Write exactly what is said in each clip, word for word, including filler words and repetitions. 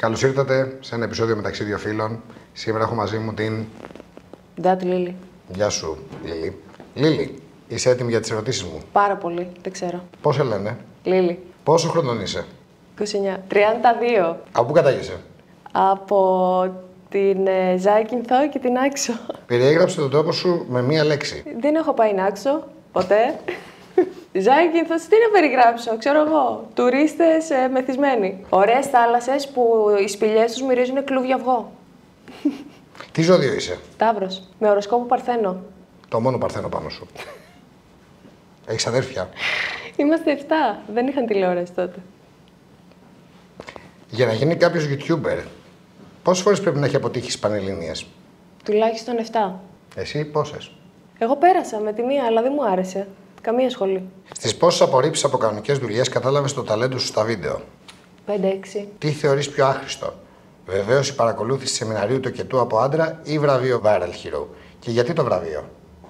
Καλώς ήρθατε σε ένα επεισόδιο μεταξύ δύο φίλων. Σήμερα έχω μαζί μου την. Ντάτη Λίλη. Γεια σου, Λίλη. Λίλη, είσαι έτοιμη για τις ερωτήσεις μου? Πάρα πολύ, δεν ξέρω. Πώς σε λένε? Λίλη. Πόσο χρονών είσαι? είκοσι εννιά. τριάντα δύο. Από πού κατάγεσαι? Από την ε, Ζάκυνθο και την Άξο. Περιέγραψε τον τόπο σου με μία λέξη. Δεν έχω πάει Άξο, ποτέ. Ζάκυνθος, τι να περιγράψω, ξέρω εγώ. Τουρίστες ε, μεθυσμένοι. Ωραίες θάλασσες που οι σπηλιές τους μυρίζουν κλούβια αυγό. Τι ζώδιο είσαι? Ταύρος. Με οροσκόπο Παρθένο. Το μόνο παρθένο πάνω σου. Έχεις αδέρφια? Είμαστε εφτά. Δεν είχαν τηλεόραση τότε. Για να γίνει κάποιος YouTuber, πόσες φορές πρέπει να έχει αποτύχει στις Πανελλήνιες? Τουλάχιστον εφτά. Εσύ πόσες? Εγώ πέρασα με τη μία, αλλά δεν μου άρεσε. Καμία σχολή. Στις πόσες απορρίψεις από κανονικές δουλειές κατάλαβες το ταλέντο σου στα βίντεο? πέντε έξι. Τι θεωρείς πιο άχρηστο? Βεβαίως η παρακολούθηση σεμιναρίου τοκετού από άντρα ή βραβείο Viral Hero? Και γιατί το βραβείο?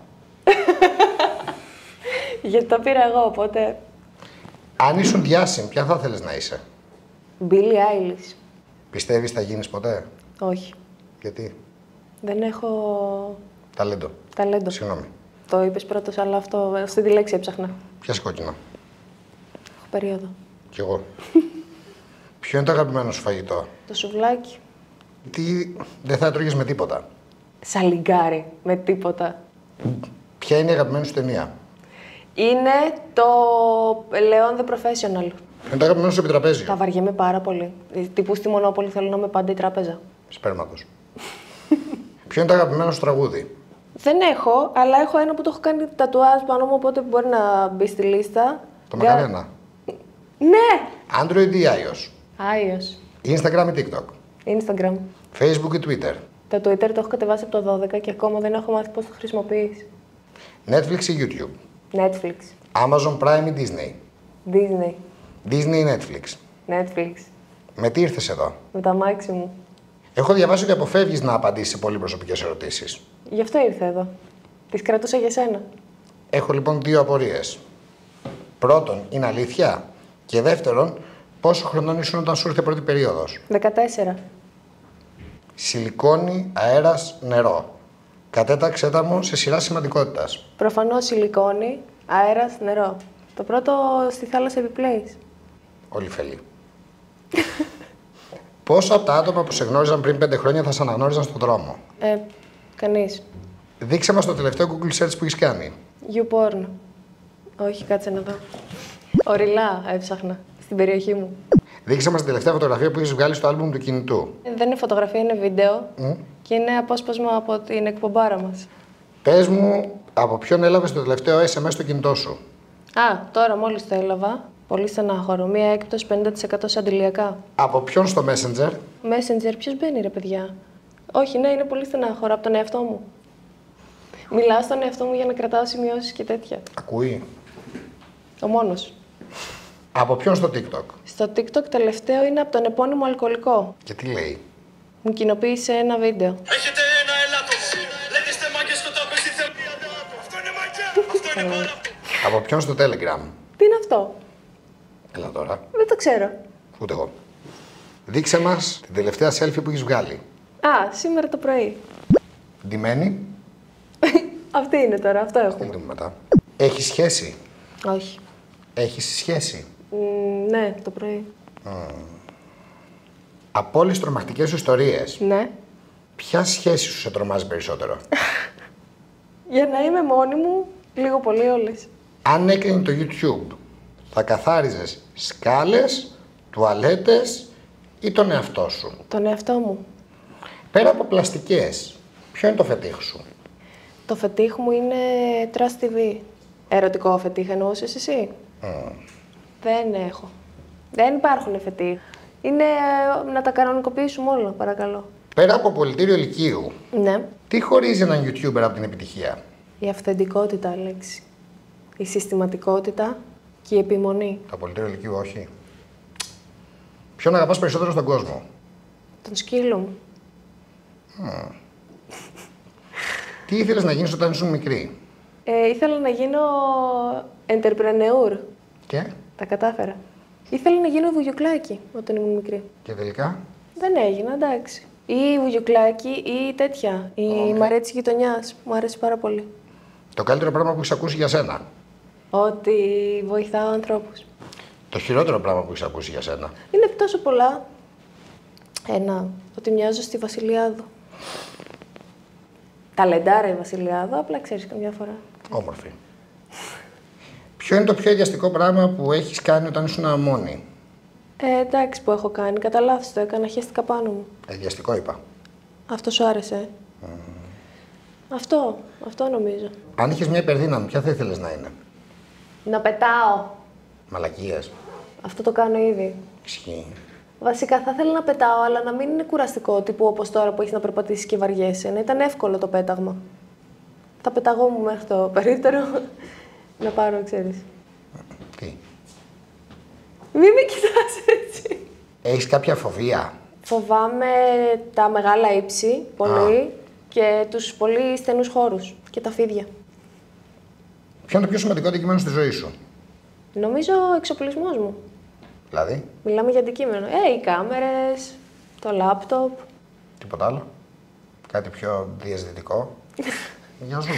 Γιατί το πήρα εγώ, οπότε. Αν ήσουν διάσημη, ποια θα θέλεις να είσαι? Billie Eilish. Πιστεύεις θα γίνεις ποτέ? Όχι. Γιατί? Δεν έχω Ταλέντο. ταλέντο. Συγγνώμη. Το είπες πρώτος, αλλά αυτό, αυτή τη λέξη έψαχνα. Πιάσε κόκκινο. Έχω περίοδο. Κι εγώ. Ποιο είναι το αγαπημένο σου φαγητό? Το σουβλάκι. Τι δεν θα έτρωγες με τίποτα? Σαλιγκάρι. Με τίποτα. Ποια είναι η αγαπημένη σου ταινία? Είναι το Leon the Professional. Ποιο είναι το αγαπημένο σου επιτραπέζιο? Τα βαριέμαι πάρα πολύ. Τυπού στη Μονόπολη θέλω να είμαι πάντα η τράπεζα. Σπέρματος. Ποιο είναι το αγαπημένο σου τραγούδι? Δεν έχω, αλλά έχω ένα που το έχω κάνει τατουάζ πάνω μου, οπότε μπορεί να μπει στη λίστα. Το Γκα- Μακαρένα. Ναι! Android ή iOS? Άιος. Instagram ή TikTok? Instagram. Facebook ή Twitter? Το Twitter το έχω κατεβάσει από το δώδεκα και ακόμα δεν έχω μάθει πώς το χρησιμοποιείς. Netflix ή YouTube? Netflix. Amazon Prime ή Disney? Disney. Disney ή Netflix? Netflix. Με τι ήρθες εδώ? Με τα μάξι μου. Έχω διαβάσει ότι αποφεύγεις να απαντήσεις σε πολύ προσωπικές ερωτήσεις. Γι' αυτό ήρθα εδώ. Τις κρατούσα για σένα. Έχω λοιπόν δύο απορίες. Πρώτον, είναι αλήθεια? Και δεύτερον, πόσο χρονών ήσουν όταν σου ήρθε πρώτη περίοδος? δεκατέσσερα. Σιλικόνη, αέρας, νερό. Κατέταξέ τα μου σε σειρά σημαντικότητας. Προφανώς σιλικόνη, αέρας, νερό. Το πρώτο στη θάλασσα επιπλέεις. Όλοι φελή. Πόσα από τα άτομα που σε γνώριζαν πριν πέντε χρόνια θα σε αναγνώριζαν στον δρόμο? Ε, κανείς. Δείξε μας το τελευταίο Google search που έχεις κάνει. YouPorn. Όχι, κάτσε να δω. Οριλά έψαχνα. Στην περιοχή μου. Δείξε μας την τελευταία φωτογραφία που έχεις βγάλει στο άλμπουμ του κινητού. Ε, Δεν είναι φωτογραφία, είναι βίντεο. Mm. Και είναι απόσπασμα από την εκπομπάρα μας. Πες μου, από ποιον έλαβες το τελευταίο ες εμ ες στο κινητό σου? Α, τώρα μόλις το έλαβα. Πολύ στενάχωρο. Μία έκπτωση πενήντα τοις εκατό σε αντιλιακά. Από ποιον στο Messenger? Messenger, ποιος μπαίνει ρε παιδιά? Όχι, ναι, είναι πολύ στενάχωρο. Από τον εαυτό μου. Μιλάω στον εαυτό μου για να κρατάω σημειώσεις και τέτοια. Ακούει. Ο μόνος. Από ποιον στο TikTok? Στο TikTok τελευταίο είναι από τον επώνυμο αλκοολικό. Και τι λέει? Μου κοινοποίησε ένα βίντεο. Έχετε ένα ελάττωμα. Λέτε είστε μάγκες στο τραπέζι θεωρία. Αυτό είναι μάγκια. Αυτό είναι πάρα. Από ποιον στο Telegram? Τι είναι αυτό? Έλα τώρα. Δεν το ξέρω. Ούτε εγώ. Δείξε μας την τελευταία selfie που έχεις βγάλει. Α, σήμερα το πρωί. Ντυμένη. Αυτή είναι τώρα, αυτό Θα έχουμε. δούμε μετά. Έχεις σχέση? Όχι. Έχεις σχέση? Μ, ναι, το πρωί. Από όλες τις τρομακτικές σου ιστορίες, Ναι. ποια σχέση σου σε τρομάζει περισσότερο? Για να είμαι μόνη μου, λίγο πολύ όλες. Αν έκλεινε το YouTube, θα καθάριζες σκάλες, τουαλέτες ή τον εαυτό σου? Τον εαυτό μου. Πέρα από πλαστικές, ποιο είναι το φετίχ σου? Το φετίχ μου είναι Trust τι βι. Ερωτικό φετίχ εννοούσες εσύ? Mm. Δεν έχω. Δεν υπάρχουν φετίχ. Είναι ε, να τα κανονικοποιήσουμε όλα, παρακαλώ. Πέρα από πολιτήριο λυκείου, Ναι. τι χωρίζει έναν YouTuber από την επιτυχία? Η αυθεντικότητα, λέξη. Η συστηματικότητα και η επιμονή. Το πολιτήριο λυκείου όχι. Ποιον αγαπάς περισσότερο στον κόσμο? Τον σκύλο μου. Mm. Τι ήθελες να γίνεις όταν ήσουν μικρή? Ε, ήθελα να γίνω entrepreneur. Και, Τα κατάφερα. Ήθελα να γίνω βουγιουκλάκι όταν ήμουν μικρή. και τελικά. Δεν έγινα, εντάξει. Ή Βουγιουκλάκι ή τέτοια. Η Okay. Μαρία της γειτονιάς. Μου αρέσει πάρα πολύ. Το καλύτερο πράγμα που έχεις ακούσει για σένα. Ότι βοηθάω ανθρώπους. Το χειρότερο πράγμα που έχεις ακούσει για σένα. Είναι τόσο πολλά. Ένα, ότι μοιάζω στη Βασιλιάδου. Ταλεντάρα η Βασιλιάδου, απλά ξέρεις καμιά φορά. Όμορφη. Ποιο είναι το πιο ιδιαστικό πράγμα που έχεις κάνει όταν ήσουν μόνη? Ε, εντάξει που έχω κάνει, κατά λάθος το έκανα, χαίστηκα πάνω μου. Ιδιαστικό είπα. Αυτό σου άρεσε. Mm. Αυτό, αυτό νομίζω. Αν είχες μια υπερδύναμη, ποια θα ήθελες να είναι? Να πετάω. Μαλακίες. Αυτό το κάνω ήδη. Ισχύει. Βασικά θα ήθελα να πετάω, αλλά να μην είναι κουραστικό, τύπου όπως τώρα που έχεις να περπατήσεις και βαριέσαι. Να ήταν εύκολο το πέταγμα. Θα πεταγόμουν μέχρι το περίπτερο να πάρω, ξέρεις. Τι? Μη με κοιτάς έτσι. Έχεις κάποια φοβία? Φοβάμαι τα μεγάλα ύψη, πολύ, Α. και τους πολύ στενούς χώρους και τα φίδια. Ποιο είναι το πιο σημαντικό αντικείμενο στη ζωή σου? Νομίζω ο εξοπλισμός μου. Δηλαδή? Μιλάμε για αντικείμενο. Ε, οι κάμερες, το λάπτοπ. Τίποτα άλλο? Κάτι πιο διασδυτικό? Για ζούμε.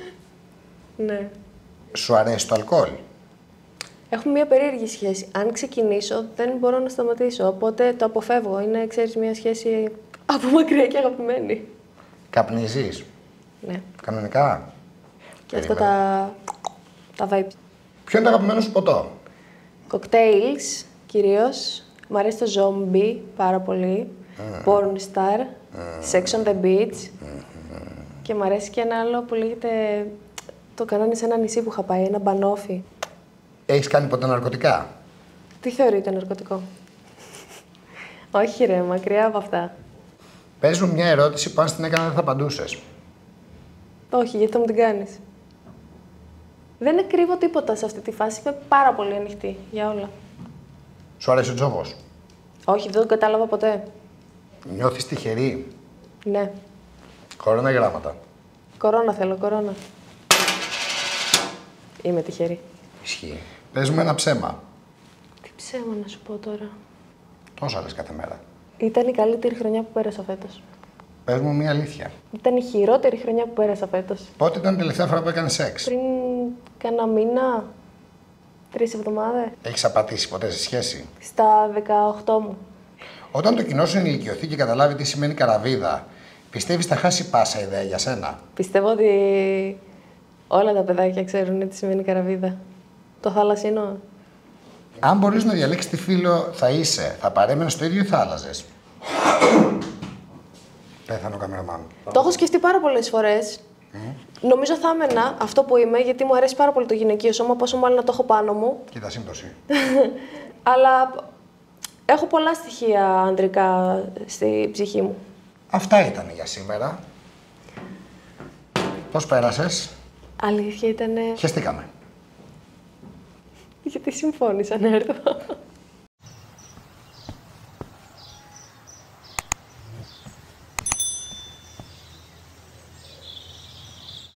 Ναι. Σου αρέσει το αλκοόλ? Έχουμε μια περίεργη σχέση. Αν ξεκινήσω, δεν μπορώ να σταματήσω. Οπότε το αποφεύγω. Είναι, ξέρεις, μια σχέση από μακριά και αγαπημένη. Καπνίζεις? Ναι. Κανονικά? Και αυτά τα, τα vapes. Ποιο είναι το αγαπημένο σου ποτό? Cocktails, κυρίως. Μ' αρέσει το zombie πάρα πολύ. Mm. Porn star. Mm. Sex on the beach. Mm. Και μ' αρέσει και ένα άλλο που λέγεται... Το κάνανε σε ένα νησί που είχα πάει, ένα μπανόφι. Έχεις κάνει ποτέ ναρκωτικά? Τι θεωρείται ναρκωτικό? Όχι ρε, μακριά από αυτά. Πες μου μια ερώτηση που αν στην έκανα δεν θα απαντούσες. Όχι, γιατί θα μου την κάνεις. Δεν κρύβω τίποτα σε αυτή τη φάση, είμαι πάρα πολύ ανοιχτή για όλα. Σου αρέσει ο τζόγος? Όχι, δεν το κατάλαβα ποτέ. Νιώθεις τυχερή? Ναι. Κορώνα γράμματα. Κορώνα θέλω, κορώνα. Είμαι τυχερή. Ισχύει. Πες μου ένα ψέμα. Τι ψέμα να σου πω τώρα. Τόσα λες κάθε μέρα. Ήταν η καλύτερη χρονιά που πέρασα φέτος. Πες μου μια αλήθεια. Ήταν η χειρότερη χρονιά που πέρασα φέτος. Πότε ήταν η τελευταία φορά που έκανες σεξ? Πριν κάνα μήνα, τρεις εβδομάδες. Έχεις απατήσει ποτέ σε σχέση? Στα δεκαοκτώ μου. Όταν το κοινό σου ενηλικιωθεί και καταλάβει τι σημαίνει καραβίδα, πιστεύεις θα χάσει πάσα ιδέα για σένα? Πιστεύω ότι όλα τα παιδάκια ξέρουν τι σημαίνει καραβίδα. Το θαλασσινό. Αν μπορείς να διαλέξεις τι φίλο θα είσαι, θα παρέμενες στο ίδιο ή θα άλλαζες? Πέθανε ο καμεραμάν. Το έχω σκεφτεί πάρα πολλές φορές. Mm. Νομίζω θα έμενα αυτό που είμαι, γιατί μου αρέσει πάρα πολύ το γυναικείο σώμα, πόσο μάλλον να το έχω πάνω μου. Κοίτα σύμπτωση. Αλλά έχω πολλά στοιχεία ανδρικά στη ψυχή μου. Αυτά ήταν για σήμερα. Πώς πέρασες? Αλήθεια ήτανε... Χεστήκαμε. Γιατί συμφώνησα να έρθω.